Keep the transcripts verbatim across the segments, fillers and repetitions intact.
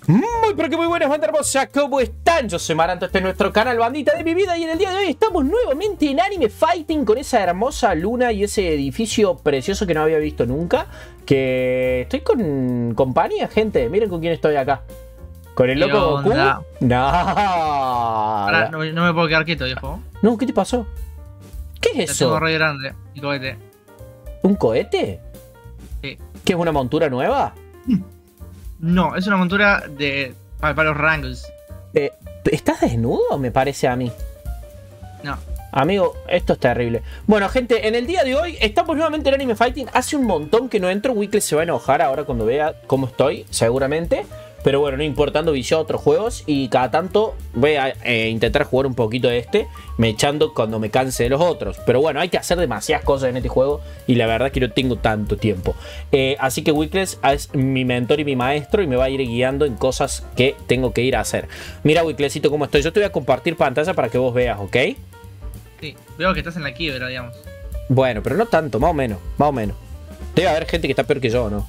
Muy pero que muy buenas, banda hermosa, ¿cómo están? Yo soy Maranto, este es nuestro canal Bandita de mi vida y en el día de hoy estamos nuevamente en Anime Fighting con esa hermosa luna y ese edificio precioso que no había visto nunca. Que estoy con compañía, gente, miren con quién estoy acá. ¿Con el loco Goku? No. Ahora, no, no me puedo quedar quieto, viejo. No, ¿qué te pasó? ¿Qué es Ya eso? tengo re grande, mi cohete. ¿Un cohete? Sí. ¿Qué es una montura nueva? No, es una montura de para, para los rangos. Eh, ¿Estás desnudo? Me parece a mí. No. Amigo, esto es terrible. Bueno, gente, en el día de hoy estamos nuevamente en Anime Fighting. Hace un montón que no entro. Weekly se va a enojar ahora cuando vea cómo estoy, seguramente. Pero bueno, no importando, viciado a otros juegos. Y cada tanto voy a eh, intentar jugar un poquito de este, me echando cuando me canse de los otros. Pero bueno, hay que hacer demasiadas cosas en este juego y la verdad que no tengo tanto tiempo. Eh, así que Weekly es mi mentor y mi maestro y me va a ir guiando en cosas que tengo que ir a hacer. Mira, Weeklycito, cómo estoy. Yo te voy a compartir pantalla para que vos veas, ¿ok? Sí, veo que estás en la quiebra, digamos. Bueno, pero no tanto, más o menos, más o menos. Debe haber gente que está peor que yo, ¿no?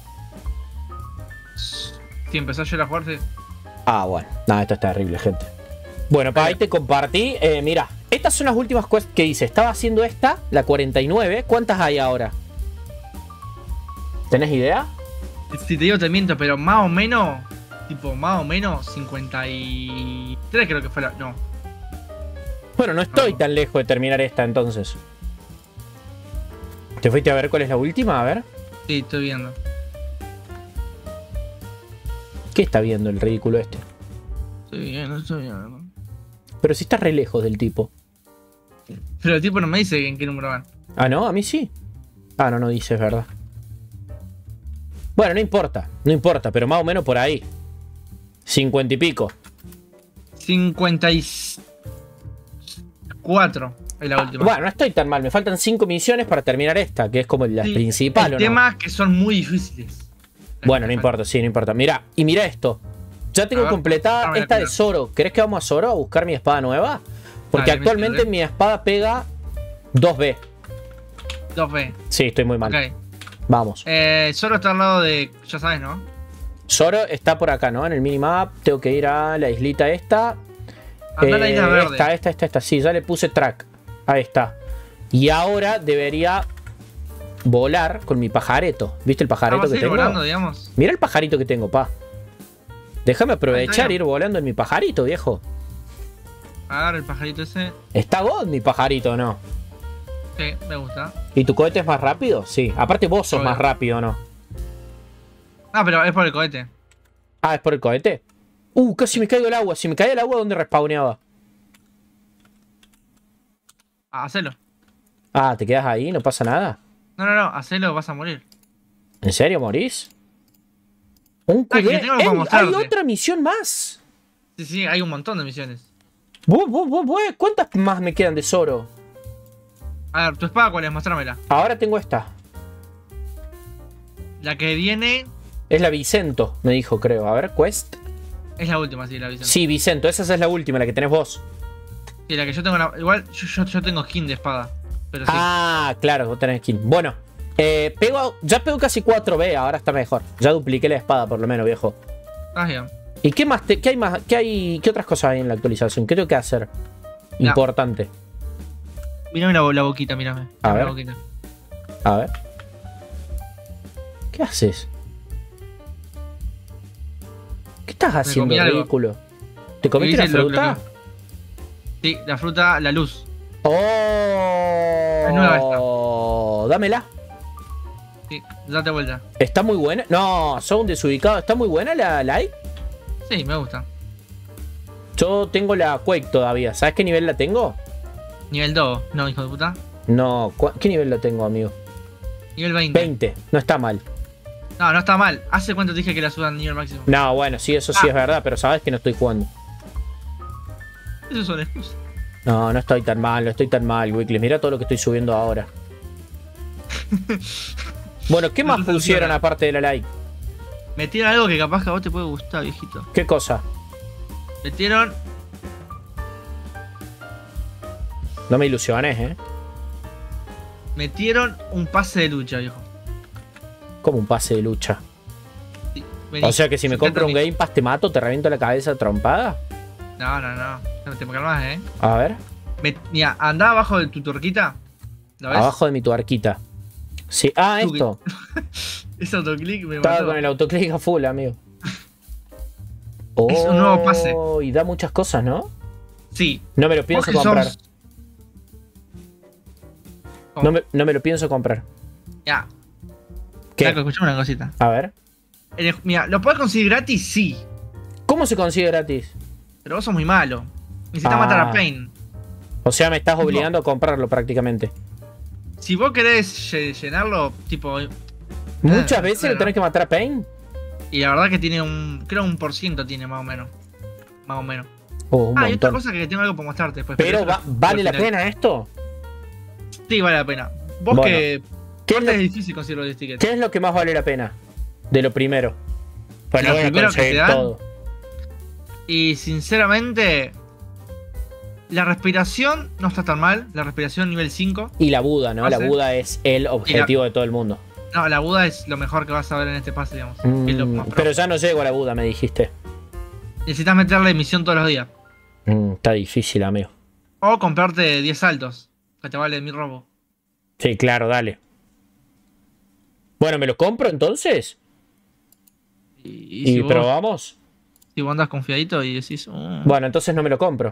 Si empezó ayer a jugar, sí. Ah, bueno. No, esto es terrible, gente. Bueno, para ahí te compartí. Eh, mira, estas son las últimas quests que hice. Estaba haciendo esta, la cuarenta y nueve. ¿Cuántas hay ahora? ¿Tenés idea? Si te digo te miento, pero más o menos, tipo, más o menos cincuenta y tres creo que fue la... No. Bueno, no estoy No. tan lejos de terminar esta, entonces. ¿Te fuiste a ver cuál es la última? A ver. Sí, estoy viendo. ¿Qué está viendo el ridículo este? Estoy viendo, estoy viendo. Pero si está re lejos del tipo. Pero el tipo no me dice en qué número van. Ah, ¿no? A mí sí. Ah, no, no dice, es verdad. Bueno, no importa, no importa, pero más o menos por ahí. Cincuenta y pico. cincuenta y cuatro es la última. Bueno, no estoy tan mal. Me faltan cinco misiones para terminar esta, que es como la Sí, principal, el ¿o tema no? es que son muy difíciles. Bueno, no importa, sí, no importa. Mira, y mira esto. Ya tengo A ver, completada dame la esta de primera. Zoro. ¿Querés que vamos a Zoro a buscar mi espada nueva? Porque Dale, me actualmente sirve. mi espada pega dos B. dos B. Sí, estoy muy mal. Ok. Vamos. Eh, solo está al lado de... Ya sabes, ¿no? Zoro está por acá, ¿no? En el minimap. Tengo que ir a la islita esta. Anda a la isla verde. Esta, esta, esta, esta. Sí, ya le puse track. Ahí está. Y ahora debería volar con mi pajareto. ¿Viste el Ah, pajarito vas a que ir tengo? volando, digamos. Mira el pajarito que tengo, pa. Déjame aprovechar e bien. ir volando en mi pajarito, viejo. Agarra el pajarito ese. Está God mi pajarito, ¿no? Sí, me gusta. ¿Y tu cohete es más rápido? Sí. Aparte vos sos Obvio. más rápido, ¿no? Ah, pero es por el cohete. Ah, ¿es por el cohete? Uh, casi me caigo el agua. Si me cae el agua, ¿dónde respawneaba? Ah, hacelo. Ah, ¿te quedas ahí? ¿No pasa nada? No, no, no, hacelo, vas a morir. ¿En serio morís? Un Ah, que culé. tengo para ¡Ey! mostrarte. ¡Hay otra misión más! Sí, sí, hay un montón de misiones. Vos, vos, vos, vos, ¿cuántas más me quedan de Zoro? A ver, ¿tu espada cuál es? Mostrámela. Ahora tengo esta. La que viene Es la Vicento, me dijo, creo. A ver, Quest. es la última, sí, la visión. Sí, Vicento. Esa es la última, la que tenés vos. Sí, la que yo tengo. La... Igual yo, yo, yo tengo skin de espada. Pero sí. Ah, claro, vos tenés skin. Bueno, eh, pego, ya pego casi cuatro B, ahora está mejor. Ya dupliqué la espada, por lo menos, viejo. Estás bien. ¿Y qué más? Te, qué hay más? ¿Qué hay? ¿Qué otras cosas hay en la actualización? ¿Qué tengo que hacer? Ya. Importante. Mírame la, la boquita, mírame. A Mírame ver. La boquita. A ver. ¿Qué haces? ¿Qué estás haciendo, comí algo. ridículo? ¿Te comiste ¿Qué la dice lo- fruta? lo que- Sí, la fruta, la luz. ¡Oh! Es nueva esta. Dámela. Sí, date vuelta. ¿Está muy buena? No, son un desubicado. ¿Está muy buena la Light? Sí, me gusta. Yo tengo la Quake todavía. ¿Sabes qué nivel la tengo? Nivel dos, no, hijo de puta. No, ¿cu- ¿qué nivel la tengo, amigo? Nivel veinte. veinte. No está mal. No, no está mal. ¿Hace cuánto te dije que la suban nivel máximo? No, bueno, sí, eso sí Ah. es verdad, pero sabes que no estoy jugando. Eso son excusas. No, no estoy tan mal, no estoy tan mal, Weekly. Mira todo lo que estoy subiendo ahora. Bueno, ¿qué más No te pusieron funciona. aparte de la like? Metieron algo que capaz que a vos te puede gustar, viejito. ¿Qué cosa? Metieron. No me ilusiones, ¿eh? Metieron un pase de lucha, viejo. Como un pase de lucha. Sí. Vení, O sea que si me sentate compro un a mí. Game Pass te mato, te reviento la cabeza trompada. No, no, no. No te calmas, eh. A ver, Me- Mira, anda abajo de tu turquita. ¿Lo ves? abajo de mi tuerquita. Sí, ah, Tuki. esto. Ese autoclick me Estaba mató. con el autoclick a full, amigo. Es un nuevo pase. Oh, y da muchas cosas, ¿no? Sí. No me lo Vos pienso que comprar. sos- No me, no me lo pienso comprar. Ya. ¿Qué? Flaco, escuchame una cosita. A ver. El- Mira, ¿lo puedes conseguir gratis? Sí. ¿Cómo se consigue gratis? Pero vos sos muy malo. Necesitas Ah. matar a Pain. O sea, me estás No. obligando a comprarlo prácticamente. Si vos querés lle- llenarlo, tipo. Muchas Eh, veces le bueno. tenés que matar a Pain. Y la verdad que tiene un. Creo un por ciento tiene más o menos. Más o menos. Oh, un Ah, y otra montón. cosa que tengo algo para mostrarte después. Pero eso va- lo- ¿vale al la final. pena esto? Sí, vale la pena. Vos Bueno, que. ¿Qué es, Aparte lo, es difícil conseguir los tickets. qué es lo que más vale la pena? De lo primero. Pues ¿De no lo voy a primero que conseguir te dan? todo. Y sinceramente. La respiración no está tan mal. La respiración nivel cinco. Y la Buda, ¿no? La Pase. Buda es el objetivo de todo el mundo. No, la Buda es lo mejor que vas a ver en este pase, digamos. Mm, Que es lo más pro. pero ya no llego a la Buda, me dijiste. Necesitas meterle misión todos los días. Mm, está difícil, amigo. O comprarte diez saltos. Que te vale mi robo. Sí, claro, dale. Bueno, ¿me lo compro entonces? Y, y ¿Y si, vos, probamos? si vos andas confiadito y decís. "Oh", Bueno, entonces no me lo compro.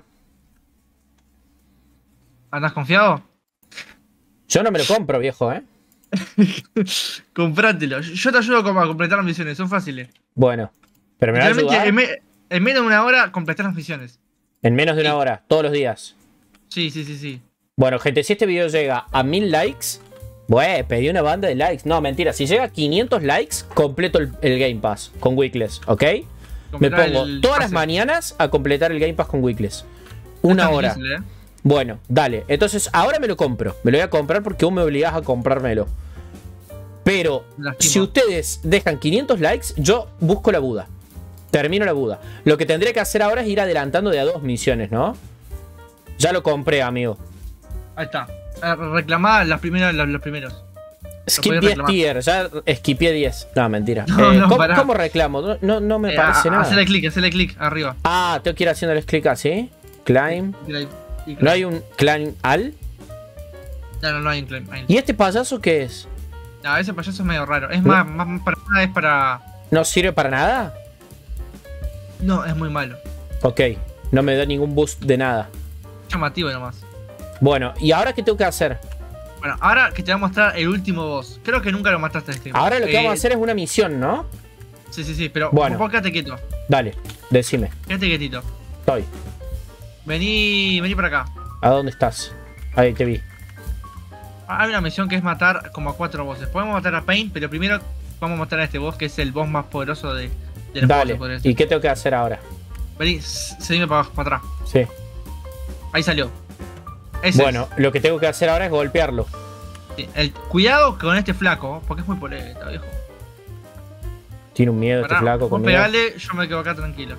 ¿andás confiado? Yo no me lo compro, viejo, ¿eh? Comprátelo. Yo te ayudo como a completar las misiones. Son fáciles. Bueno. Pero me va a Literalmente, ayudar en, me- en menos de una hora completar las misiones. en menos de una sí. hora, todos los días. Sí, sí, sí, sí. Bueno, gente, si este video llega a mil likes, bueno, pedí una banda de likes. No, mentira, si llega a quinientos likes, completo el, el Game Pass con Weekless, ¿ok? Me Completar pongo el todas las pase. mañanas a completar el Game Pass con Weekless. No Una es tan hora. difícil, ¿eh? Bueno, dale. Entonces, ahora me lo compro. Me lo voy a comprar porque vos me obligás a comprármelo. Pero, Lastimo. si ustedes dejan quinientos likes, yo busco la Buda. Termino la Buda. Lo que tendré que hacer ahora es ir adelantando de a dos misiones, ¿no? Ya lo compré, amigo. Ahí está. Eh, Reclamá las primeras, los, los primeros. Skip podés diez reclamar. tier, ya esquipié diez. No, mentira. No, Eh, no, ¿cómo, pará. cómo reclamo? No, no, no me Eh, parece a- nada. Hacele clic, hacele clic arriba. Ah, tengo que ir haciéndoles clic así. Climb. Y ahí- y- ¿No hay un climb al? No, no, no hay un claim. hay un- ¿Y este payaso qué es? No, ese payaso es medio raro. Es más, más, más para nada es para. ¿No sirve para nada? No, es muy malo. Ok, no me da ningún boost de nada. Llamativo nomás. Bueno, ¿y ahora qué tengo que hacer? Bueno, ahora que te voy a mostrar el último boss. Creo que nunca lo mataste en este. Ahora lo que Eh, vamos a hacer es una misión, ¿no? Sí, sí, sí, pero Bueno. vos quédate quieto. Dale, decime. Quédate quietito. Estoy. Vení, vení para acá. ¿A dónde estás? Ahí te vi. Hay una misión que es matar como a cuatro bosses. Podemos matar a Pain, pero primero vamos a matar a este boss que es el boss más poderoso de, del juego, Dale. se podría decir. ¿Y qué tengo que hacer ahora? Vení, s- seguime para abajo, para atrás. Sí. Ahí salió. Ese Bueno, lo que tengo que hacer ahora es golpearlo. es. Sí, el, cuidado con este flaco, porque es muy poleta, viejo. Tiene un miedo Pará, este flaco vos conmigo. pegale, yo me quedo acá tranquilo.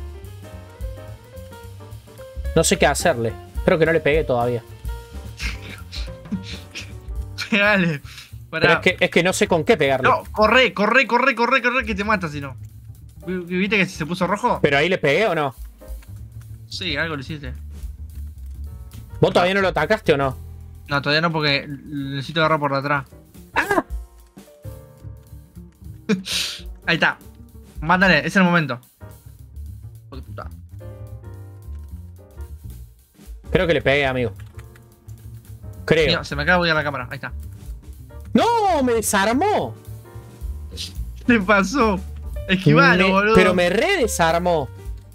No sé qué hacerle. Creo que no le pegué todavía. Pegale. Pero Pará. es que, es que no sé con qué pegarle. No, corre, corre, corre, corre, corre, que te mata si no. Vi- ¿Viste que se puso rojo? ¿Pero ahí le pegué o no? Sí, algo lo hiciste. ¿Vos todavía no lo atacaste o no? No, todavía no porque necesito agarrar por atrás. ¡Ah! Ahí está. Mándale, es el momento. Hijo de puta. Creo que le pegué, amigo. Creo. Mira, se me acaba de buguear la cámara. Ahí está. ¡No! ¡Me desarmó! ¿Qué te pasó? Esquivalo, Me- boludo. Pero me re desarmó.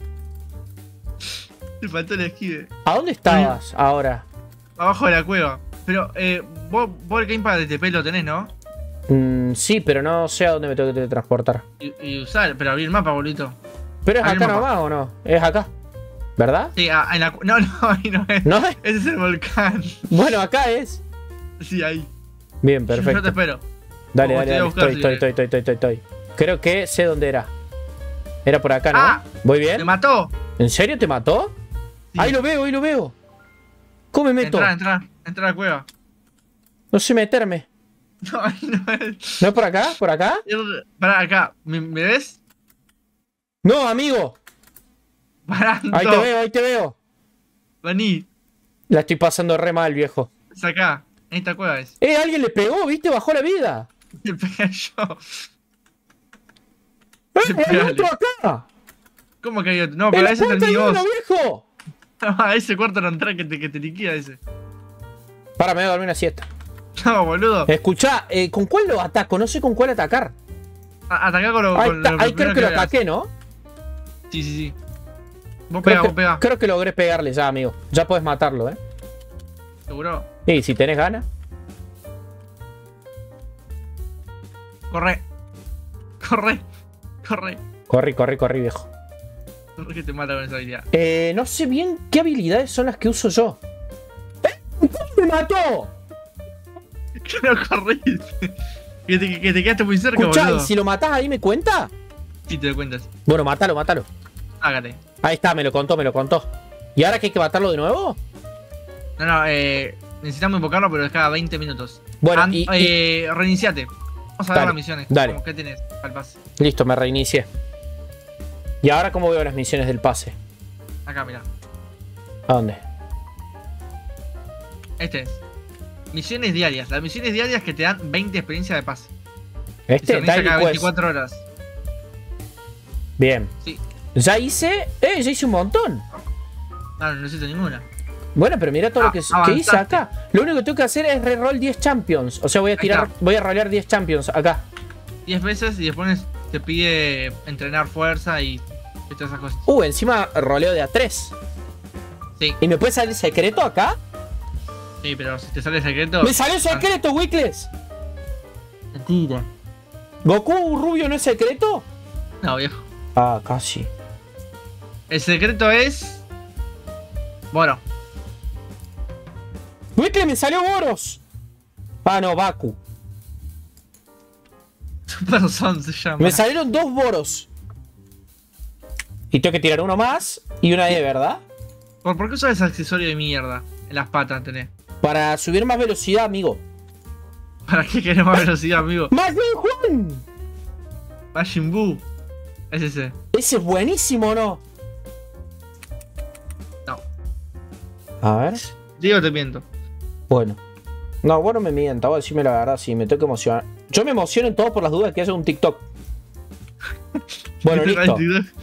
Te faltó el esquive. ¿A dónde estabas ahora? Abajo de la cueva. Pero, eh, vos, vos el gamepad de T P lo tenés, ¿no? Mm, sí, pero no sé a dónde me tengo que transportar. Y, y usar, pero abrí el mapa, boludo. ¿Pero es Ahí el acá mapa. nomás o no? Es acá. ¿Verdad? Sí, ah, en la cu- No, no, ahí no es. ¿No? Ese es el volcán. Bueno, acá es. Sí, ahí. Bien, Yo te perfecto. espero. Dale, O dale, te voy a dale. buscar Estoy, si estoy, estoy, querés. estoy, estoy, estoy, estoy. Creo que sé dónde era. Era por acá, ¿no? Ah, ¿Voy ¿Te bien? mató? ¿En serio te mató? Sí. Ahí lo veo, ahí lo veo. ¿Cómo me meto? Entra, entra, entra a la cueva. No sé meterme. No, ahí no es. ¿No es por acá? ¿Por acá? Pará, acá. ¿Me, me ves? No, amigo. Parando. Ahí te veo, ahí te veo. Vení. La estoy pasando re mal, viejo. Es acá. En esta cueva es. Eh, alguien le pegó, ¿viste? Bajó la vida. Le pegué yo. ¡Eh, Sí, hay pegale. otro acá! ¿Cómo que hay otro? No, ¡En pero la ese es el puerta hay mío. uno, viejo! A ese cuarto no entra que te, que te liquida ese. Para, me voy a dormir una siesta. No, boludo. Escuchá, eh, ¿con cuál lo ataco? No sé con cuál atacar. A- Atacá con lo, Ahí, con está, lo ahí creo primero que lo veas. ataqué, ¿no? Sí, sí, sí. Vos Creo pega, que, vos pega. creo que logré pegarle ya, amigo. Ya puedes matarlo, ¿eh? ¿Seguro? Y si tenés ganas. Corre. Corre. Corre. Corre, corre, corre, viejo. Corre que te mata con esa habilidad. Eh, no sé bien qué habilidades son las que uso yo. ¡Eh! ¿Cómo me mató? ¿Qué no corriste? Que te, que te quedaste muy cerca, Escuchá, boludo. ¿y si lo matás ahí me cuenta? Sí, te doy cuentas. Bueno, mátalo, mátalo. Hágate. Ahí está, me lo contó, me lo contó. ¿Y ahora que hay que matarlo de nuevo? No, no, eh. Necesitamos invocarlo, pero es cada veinte minutos. Bueno, An- y- eh, reiniciate. Vamos a ver Dale, las misiones. dale. ¿Cómo- ¿Qué tenés al pase? Listo, me reinicié. ¿Y ahora cómo veo las misiones del pase? Acá, mira. ¿A dónde? Este es. Misiones diarias. Las misiones diarias que te dan veinte experiencias de pase. Y se Este, reinicia Daily cada Quest. veinticuatro horas. Bien. Sí. Ya hice... Eh, ya hice un montón. No, no necesito ninguna. Bueno, pero mira todo Ah, lo que, que hice avanzaste. acá. Lo único que tengo que hacer es reroll diez champions. O sea, voy a Ahí tirar, está. voy a rolear diez champions acá. diez veces y después te pide entrenar fuerza y, y todas esas cosas. Uh, encima roleo de A tres. Sí, ¿Y me puede salir secreto acá? sí, pero si te sale secreto. ¡Me salió secreto, Wickles! Mentira. ¿Goku rubio no es secreto? No, viejo. Ah, casi. El secreto es. Bueno, ¡Wickles, me salió Boros! Ah, no, Baku. Super Son se llama. Me salieron dos Boros. Y tengo que tirar uno más y una E, ¿verdad? ¿Por, ¿Por qué usas ese accesorio de mierda? En las patas tenés. Para subir más velocidad, amigo. ¿Para qué querés más velocidad, amigo? ¡Más bien, Juan! Majin Buu. Es ese. Ese es buenísimo, ¿no? No. A ver. Digo, te miento. Bueno. No, bueno, me mienta. Voy a decirme la verdad, sí, me tengo que emocionar. Yo me emociono en todo por las dudas que haya un TikTok. Bueno, listo.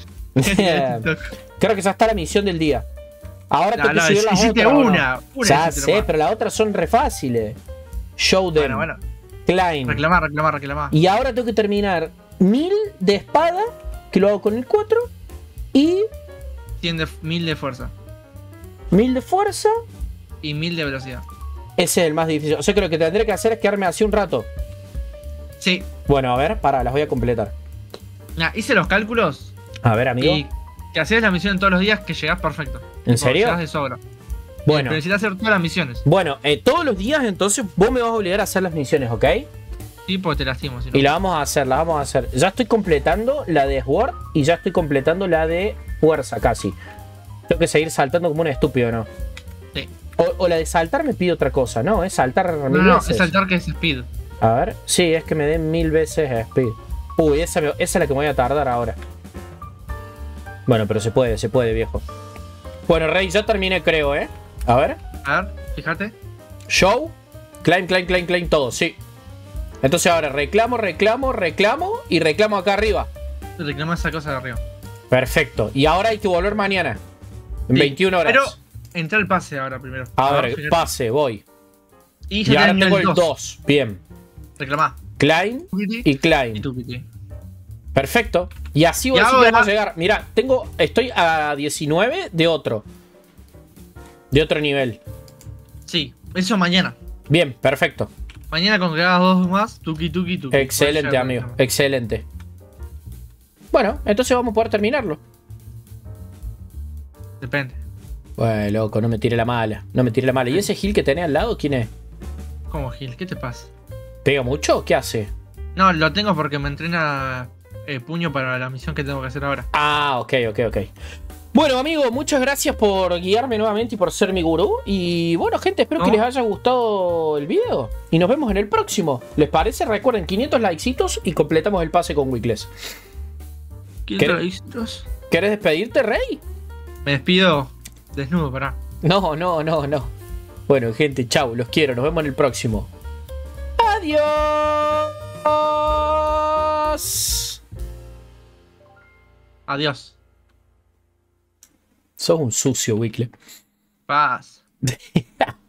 Creo que ya está la misión del día. Ahora No, tengo que no, subir las hiciste otras. ¿o no? una. Una Ya hiciste sé, nomás. pero las otras son re fáciles. Show them. Bueno, bueno. Klein. Reclamar, reclamar, reclamar. Y ahora tengo que terminar mil de espada, que lo hago con el cuatro, y cien de, mil de fuerza. mil de fuerza. Y mil de velocidad. Ese es el más difícil. O sea que lo que tendré que hacer es quedarme así un rato. Sí. Bueno, a ver, para, las voy a completar. Nah, hice los cálculos. A ver, amigo. Y que hacés la misión todos los días que llegás perfecto. ¿En Tipo, serio? Llegás de sobra. Bueno, Pero necesitas hacer todas las misiones. bueno eh, todos los días entonces vos me vas a obligar a hacer las misiones, ¿ok? Sí, porque te lastimo. Si no. Y la vamos a hacer, la vamos a hacer. Ya estoy completando la de Sword y ya estoy completando la de Fuerza casi. Tengo que seguir saltando como un estúpido, ¿no? Sí. O, o la de saltar me pide otra cosa, ¿no? Es saltar No, mil no, veces. es saltar que es speed. A ver, sí, es que me den mil veces speed. Uy, esa, me- esa es la que me voy a tardar ahora. Bueno, pero se puede, se puede, viejo. Bueno, Rey, ya terminé, creo, ¿eh? A ver. A ver, fíjate. Show, climb, climb, climb, climb, todo, sí. Entonces ahora reclamo, reclamo, reclamo y reclamo acá arriba. Reclama esa cosa de arriba. Perfecto. Y ahora hay que volver mañana. En Sí, veintiuna horas. Pero entra el pase ahora primero. A ver, fíjate. pase, voy. Y Y ya ahora tenés tengo el el dos. dos. Bien. Reclamá. Climb Tukiti y climb. y Tukiti. Perfecto. Y así voy Y a ahora- vamos a llegar. Mira, tengo. Estoy a diecinueve de otro. De otro nivel. Sí, eso mañana. Bien, perfecto. Mañana con que hagas dos más, tuki tuki tuki. Excelente, Puedes amigo. llegar. Excelente. Bueno, entonces vamos a poder terminarlo. Depende. Bueno, loco, no me tire la mala. No me tire la mala. ¿Y ese Gil que tenés al lado, quién es? ¿Cómo, Gil? ¿Qué te pasa? ¿Pega mucho? ¿Qué hace? No, lo tengo porque me entrena eh, puño para la misión que tengo que hacer ahora. Ah, ok, ok, ok. Bueno, amigo, muchas gracias por guiarme nuevamente y por ser mi gurú. Y bueno, gente, espero ¿No? que les haya gustado el video. Y nos vemos en el próximo. ¿Les parece? Recuerden, quinientos likecitos y completamos el pase con Wickles. ¿Quién ¿Qué? trae registros? ¿Querés despedirte, Rey? Me despido desnudo, pará. No, no, no, no. Bueno, gente, chau, los quiero. Nos vemos en el próximo. Adiós. Adiós. Sos un sucio, Wickle. Paz.